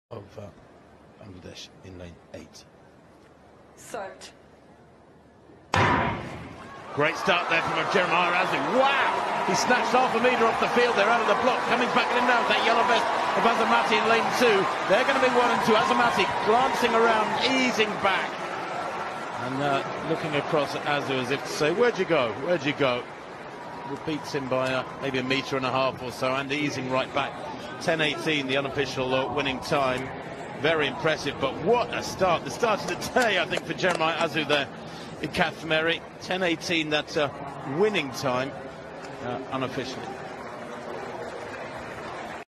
of Bangladesh in lane 8. Start. Great start there from Jeremiah Azu. Wow! He snatched half a metre off the field there out of the block. Coming back in now, that yellow vest of Azamati in lane 2. They're going to be 1 and 2. Azamati glancing around, easing back. And looking across at Azu as if to say, where'd you go? Where'd you go? Beats him by maybe 1.5 metres or so, and easing right back. 10:18, the unofficial winning time. Very impressive, but what a start. The start of the day, I think, for Jeremiah Azu there in Kathmeri. 10:18, that's a winning time, unofficially.